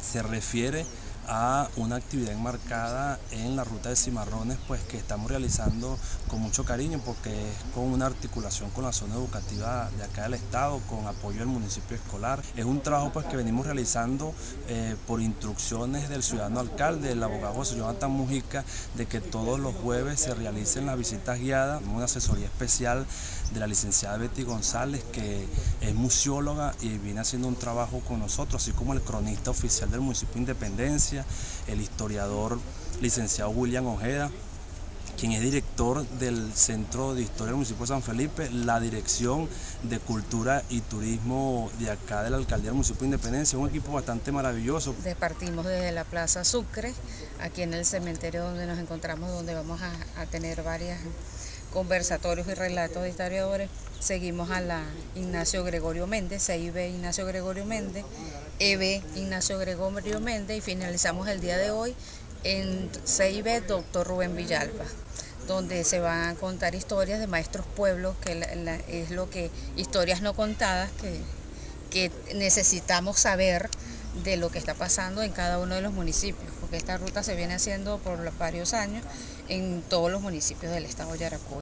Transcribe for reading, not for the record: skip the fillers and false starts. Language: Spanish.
se refiere a una actividad enmarcada en la ruta de Cimarrones, pues que estamos realizando con mucho cariño, porque es con una articulación con la zona educativa de acá del estado, con apoyo del municipio escolar. Es un trabajo pues que venimos realizando por instrucciones del ciudadano alcalde, el abogado José Jonathan Mujica, de que todos los jueves se realicen las visitas guiadas, una asesoría especial de la licenciada Betty González, que es museóloga y viene haciendo un trabajo con nosotros, así como el cronista oficial del municipio de Independencia, el historiador licenciado William Ojeda, quien es director del Centro de Historia del municipio de San Felipe, la Dirección de Cultura y Turismo de acá de la Alcaldía del municipio de Independencia. Es un equipo bastante maravilloso. Partimos desde la Plaza Sucre, aquí en el cementerio donde nos encontramos, donde vamos a tener varios conversatorios y relatos de historiadores. Seguimos a la Ignacio Gregorio Méndez, CIB Ignacio Gregorio Méndez, EB Ignacio Gregorio Méndez, y finalizamos el día de hoy en CIB Doctor Rubén Villalba, donde se van a contar historias de maestros pueblos, que es lo que, historias no contadas que necesitamos saber de lo que está pasando en cada uno de los municipios, porque esta ruta se viene haciendo por varios años en todos los municipios del estado de Yaracuy.